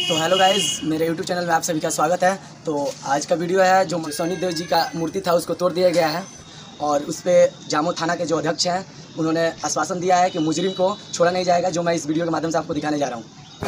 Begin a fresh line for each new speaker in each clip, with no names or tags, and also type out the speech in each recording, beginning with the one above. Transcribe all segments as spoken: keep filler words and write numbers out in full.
तो hello guys, मेरे YouTube channel में आप सभी का स्वागत है। तो आज का वीडियो है जो सोनी देव जी का मूर्ति था उसको तोड़ दिया गया है और उस पर जामो थाना के जो अध्यक्ष हैं उन्होंने आश्वासन दिया है कि मुजरिम को छोड़ा नहीं जाएगा, जो मैं इस वीडियो के माध्यम से आपको दिखाने जा रहा हूँ।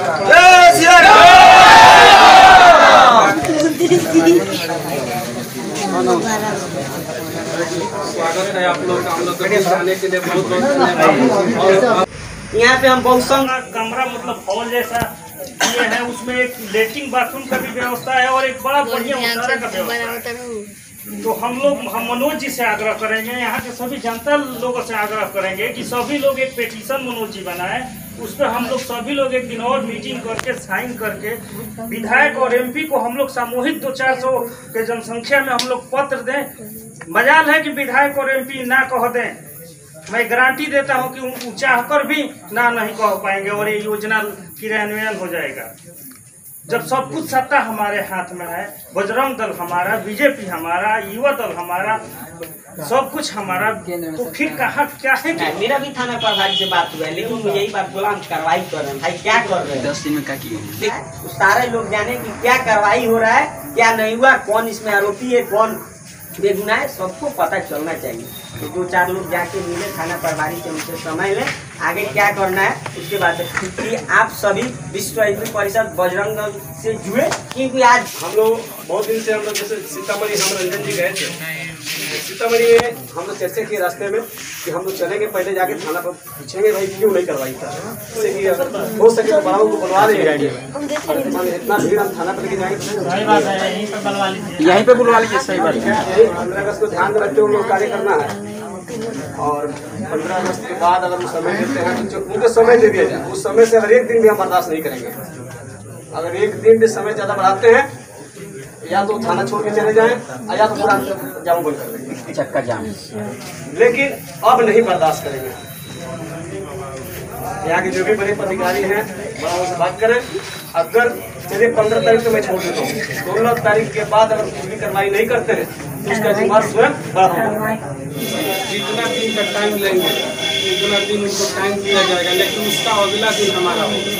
स्वागत है आप लोग का, हम लोग आने के लिए बहुत बहुत धन्यवाद।
यहाँ पे हम बहुत
कमरा मतलब हॉल जैसा ये है, उसमें एक लेटरिन बाथरूम का भी व्यवस्था है और एक बड़ा बढ़िया उतारा का व्यवस्था है। तो हम लोग हम मनोज जी से आग्रह करेंगे, यहाँ के सभी जनता लोगों से आग्रह करेंगे कि सभी लोग एक पेटिशन मनोज जी बनाए, उस पर हम लोग सभी लोग एक दिन और मीटिंग करके साइन करके विधायक और एमपी को हम लोग सामूहिक दो चार सौ के जनसंख्या में हम लोग पत्र दें। मजाल है कि विधायक और एमपी ना कह दें, मैं गारंटी देता हूं कि उनको चाहकर भी ना नहीं कह पाएंगे और ये योजना क्रियान्वयन हो जाएगा। जब सब कुछ सत्ता हमारे हाथ में है, बजरंग दल हमारा, बीजेपी हमारा, युवा दल हमारा, सब कुछ हमारा, तो फिर कहा क्या है कि
मेरा भी थाना प्रभारी से बात हुआ है, लेकिन मुझे यही बात बोला हम कार्रवाई कर रहे हैं। भाई क्या कर रहे हैं,
दस दिन में क्या किया,
सारे लोग जाने कि क्या कार्रवाई हो रहा है, क्या नहीं हुआ, कौन इसमें आरोपी है, कौन बेगुनाह है, सबको पता चलना चाहिए। तो दो चार लोग जाके मिले थाना प्रभारी से, उनसे समय लें आगे क्या करना है उसके बाद। कि आप सभी विश्व हिंदू परिषद बजरंग दल से जुड़े, क्योंकि आज
हम लोग बहुत दिन से हम लोग जैसे सीतामढ़ी हम रंजन जी गए थे, सीतामढ़ी में हम लोग चर्चा किए रास्ते में कि हम लोग चलेंगे, पहले जाके थाना पर पूछेंगे भाई क्यों नहीं करवाई था, हो सके तो बड़ाओं को बुलवा लेंगे। इतना भीड़ हम थाना पर लेके जाएंगे,
यहीं पे बुलवा लीजिए। सही बात है,
पंद्रह अगस्त को ध्यान में रखते हुए लोग कार्य करना है और पंद्रह अगस्त के बाद अगर वो समय देते हैं तो उनको समय दे दिया जाए। उस समय से अगर एक दिन भी हम बर्दाश्त नहीं करेंगे। अगर एक दिन भी समय ज्यादा बढ़ाते हैं या तो थाना छोड़ के चले जाएं या तो पूरा जाम बंद कर देंगे,
चक्का जाम।
लेकिन अब नहीं बर्दाश्त करेंगे। यहाँ के जो भी बड़े अधिकारी हैं बड़ा उनसे बात करें। अगर चलिए पंद्रह तारीख को मैं छोड़ देता हूँ, सोलह तारीख के बाद अगर पूरी कार्रवाई नहीं करते हैं तो उसका जिम्मेदार स्वयं बड़ा होगा। जितना दिन का टाइम लेंगे उतना दिन उनको टाइम दिया जाएगा, लेकिन उसका अगला दिन हमारा होगा।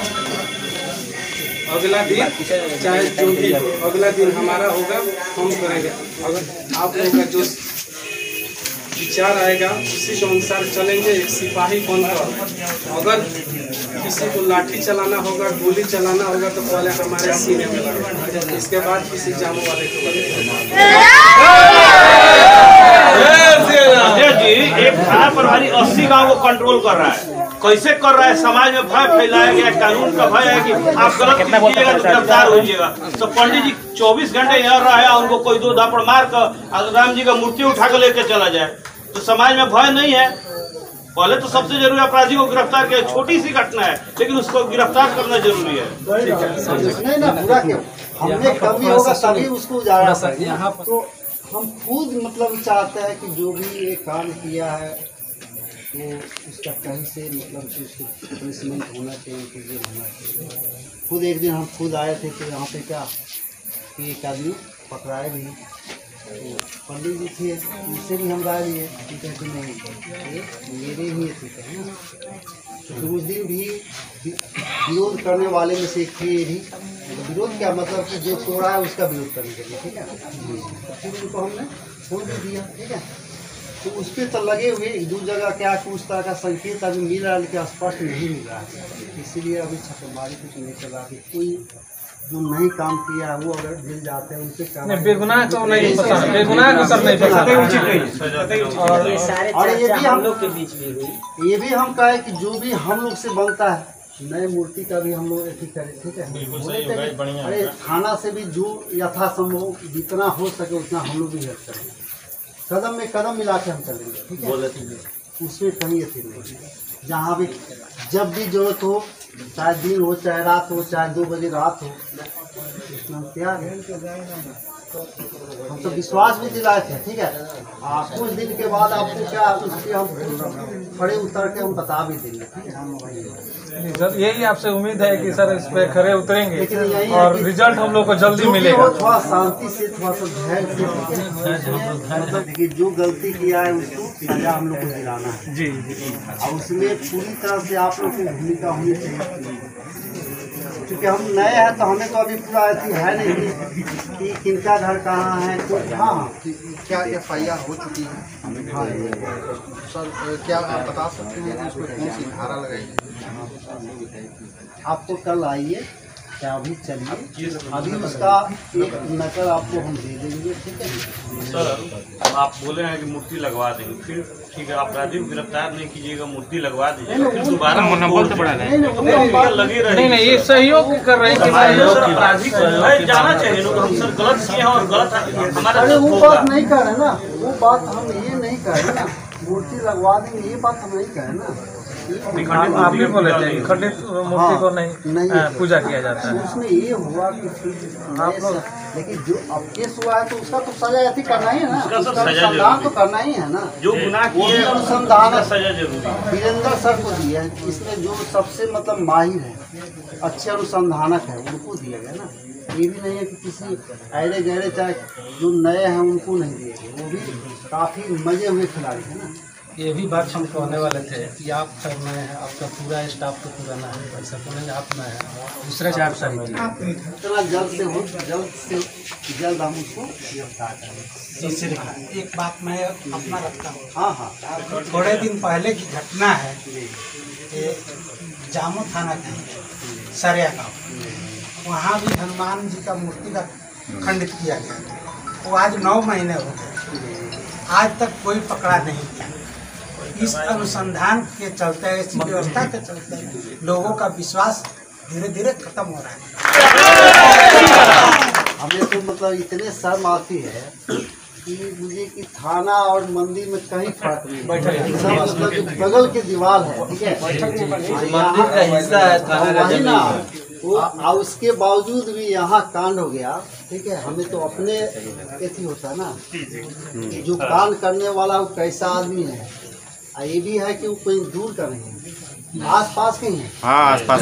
अगला दिन चाहे जो भी हो, अगला दिन हमारा होगा, हम करेंगे। अगर आप लोगों का जो विचार आएगा उसी के अनुसार चलेंगे। एक सिपाही बनकर अगर किसी को लाठी चलाना होगा, गोली चलाना होगा तो पहले हमारे सीने में लगेगा, इसके बाद किसी जामो वाले को
जी। एक थाना प्रभारी अस्सी गांव को कंट्रोल कर रहा है, कैसे कर रहा है? समाज में भय फैलाया गया, कानून का भय है कि आप गलत कीजिएगा तो गिरफ्तार होइएगा। तो पंडित जी चौबीस घंटे यहाँ रहा है, उनको कोई दो धापड़ मार कर राम जी का मूर्ति उठा कर लेके चला जाए, तो समाज में भय नहीं है। पहले तो सबसे जरूरी अपराधी को गिरफ्तार किया, छोटी सी घटना है लेकिन उसको गिरफ्तार करना जरूरी है।
नहीं ना, पूरा क्यों हमने कभी होगा तभी उसको उजाड़ा सके। यहाँ तो हम खुद मतलब चाहते हैं कि जो भी ये काम किया है तो उसका कहीं से मतलब उसको पनिशमेंट होना चाहिए, चीज़ें होना चाहिए। खुद एक दिन हम खुद आए थे कि यहाँ पे क्या कि एक आदमी पकड़ाए भी, तो पंडित जी थे उनसे भी हम राय लिए, कहते नहीं मेरे ही थे ना। तो उस दिन भी विरोध करने वाले में से एक थे ये भी। विरोध क्या मतलब कि जो तोड़ा है उसका विरोध करने के लिए, ठीक है। फिर उनको हमने छोड़ भी दिया, ठीक है। तो उस पर तो लगे हुए दो जगह क्या उस तरह का संकेत अभी मिल रहा है लेकिन स्पष्ट नहीं मिल रहा है। इसीलिए अभी छापेमारी कुछ नहीं चला कि कोई जो नहीं काम किया वो अगर मिल जाते हैं उनसे
बेगुनाह को नहीं पता, बेगुनाह को सब नहीं पता।
और ये भी हम लोग के बीच में हुई, ये भी हम कहे कि जो भी हम लोग से बनता है नए मूर्ति का भी हम लोग ऐसी करें, ठीक है। अरे थाना से भी जो यथासंभव जितना हो सके उतना हम लोग भी हेल्प करेंगे, कदम में कदम मिला के हम चलेंगे, ठीक है। उसमें कहीं ऐसी नहीं, जहाँ भी जब भी जरूरत हो, चाहे दिन हो चाहे रात हो, चाहे दो बजे रात हो, हम तैयार हैं। हम तो विश्वास भी दिलाए थे, ठीक है। आ, कुछ दिन के बाद आपको क्या उसके हम खड़े उतर के हम बता भी देंगे, ठीक है।
सर यही आपसे उम्मीद है कि सर इस पे खड़े उतरेंगे और रिजल्ट हम लोग को जल्दी मिलेगा।
थोड़ा शांति से, थोड़ा सा धैर्य से, मतलब कि जो गलती किया है उसको सजा हम लोग को दिलाना है जी। और उसमें पूरी तरह से आप लोग की भूमिका होनी चाहिए। क्योंकि हम नए हैं तो हमें तो अभी पूरा अथी है नहीं कि किनका घर कहाँ है। तो हाँ
क्या एफ आई आर हो चुकी है?
हाँ
सर क्या आप बता सकते हैं कि उसमें कौन सी धारा लगाई है?
आपको कल आइए क्या अभी चलिए, अभी उसका एक नकल आपको हम दे देंगे, ठीक है।
सर आप बोले हैं कि मूर्ति लगवा देंगे, फिर ठीक है अपराधी को गिरफ्तार नहीं कीजिएगा, मूर्ति लगवा दीजिएगा, फिर दोबारा लगी रही।
नहीं नहीं ये सहयोग कर रहे हैं कि
अपराधी जाना चाहिए लोग, हम सर गलत किए हैं और गलत हमारा।
अरे वो बात नहीं कर रहे ना, वो बात हम ये नहीं कर रहे ना, मूर्ति लगवा देंगे ये बात हम नहीं कह रहे ना।
आप भी बोले थे खंडित मूर्ति को नहीं, नहीं पूजा किया जाता है।
उसमें ये हुआ कि आप लोग, लेकिन जो अब केस हुआ है तो उसका तो सजा ऐसी करना ही है ना, उसका अनुसंधान तो करना ही है ना,
जो गुनाह किए
अनुसंधान
सजा जरूरी।
वीरेंद्र सर को दिया है, इसमें जो सबसे मतलब माहिर है, अच्छे अनुसंधानक है, उनको दिया गया ना। ये भी नहीं है कि किसी ऐरे गहरे चाहे जो नए हैं उनको नहीं दिए गए, वो भी काफ़ी मजे हुए खिलाड़ी है ना।
ये भी बात हम कहने वाले थे कि आप सर नए हैं, आपका पूरा स्टाफ तो पुराना है, ऐसा तो नहीं आप नए हैं, दूसरे चार सर
इतना जल्द से हो जल्द से जल्द हम उसको गिरफ्तार करें।
एक बात मैं अपना रखता हूँ।
हाँ हाँ
थोड़े दिन पहले की घटना है, जामो थाना की सरिया गाँव, वहाँ भी हनुमान जी का मूर्ति का खंडित किया गया। वो आज नौ महीने हो गए, आज तक कोई पकड़ा नहीं गया। इस अनुसंधान के चलते, इस व्यवस्था के चलते लोगों का विश्वास धीरे धीरे खत्म हो रहा है।
हमें तो मतलब इतने शर्म आती है कि मुझे कि थाना और मंदिर में कहीं फर्क नहीं, सब मतलब जो बगल की दीवार है, ठीक है, मंदिर का हिस्सा है वही ना, वो और उसके बावजूद भी यहाँ कांड हो गया, ठीक है। हमें तो अपने एथी होता है ना, जो कांड करने वाला वो कैसा आदमी है, ये भी है कि वो कोई दूर का नहीं है, आस पास कहीं है।
हाँ आस पास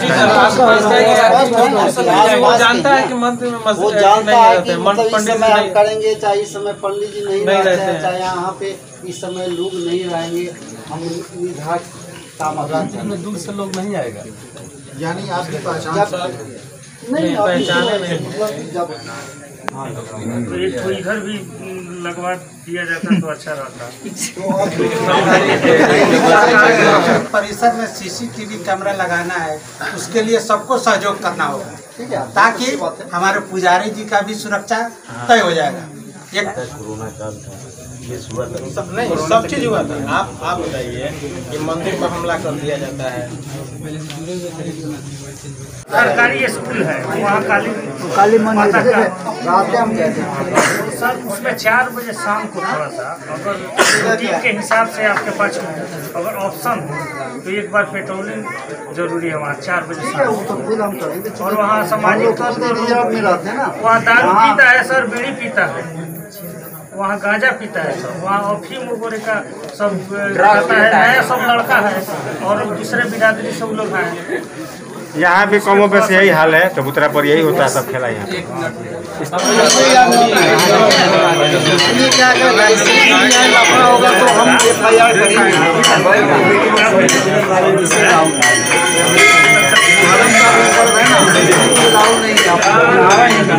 वो जानता है कि मंदिर में
वो जानता है कि मतलब इस समय हम करेंगे, चाहे इस समय पंडित जी नहीं रहते हैं, चाहे यहाँ पे इस समय लोग नहीं रहेंगे, हम निर्धारित काम
में दूर से लोग नहीं आएगा।
यानी आपकी पहचान
नहीं पहचाने मतलब जब
तो एक तो इधर भी लगवा दिया जाता तो अच्छा रहता।
परिसर में सीसीटीवी कैमरा लगाना है, उसके लिए सबको सहयोग करना होगा,
ठीक है,
ताकि हमारे पुजारी जी का भी सुरक्षा तय हो जाएगा। एक सब नहीं सब चीज हुआ था। आप आप बताइए कि मंदिर में हमला कर दिया जाता है,
सरकारी स्कूल है वहाँ काली
काली
माता का
रात हम कहते हैं
सर, उसमें चार बजे शाम को थोड़ा सा अगर रूटीन के हिसाब से आपके पास अगर ऑप्शन हो तो एक बार पेट्रोलिंग जरूरी है वहाँ चार बजे शाम
वो तो खुद हम करेंगे।
और वहाँ सामाजिक तौर पर
रिजर्व में रहते हैं ना,
वहाँ दारू पीता है सर, बीड़ी पीता है, वहाँ गांजा पीता है सर, वहाँ अफीम वगैरह का सब रहता है, नया सब लड़का है और दूसरे बिरादरी सब लोग हैं।
यहाँ भी कमों पे यही हाल है, चबूतरा पर यही होता है सब खेला यहाँ पे।
क्या होगा तो हम एफ आई आर करेंगे।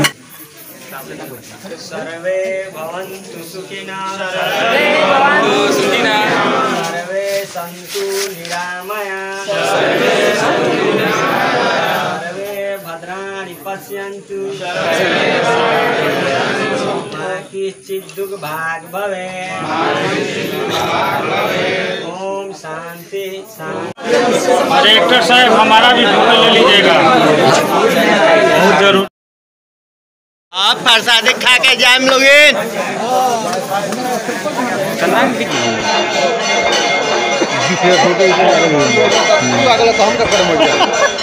सर्वे भवन्तु सुखिनः,
सर्वे भवन्तु सुखिनः,
सर्वे सन्तु निरामयाः,
सर्वे सन्तु निरामयाः,
सर्वे भद्राणि पश्यन्तु,
सर्वे भद्राणि पश्यन्तु,
मा किञ्चित् दुर्भाग् भवेत्,
मा किञ्चित् दुर्भाग् भवेत्।
ओम शांति शांति।
डायरेक्टर साहब हमारा भी फोटो ले लीजिएगा, बहुत जरूर।
आप प्रसाद खा के जाए लोग
अगला काम कर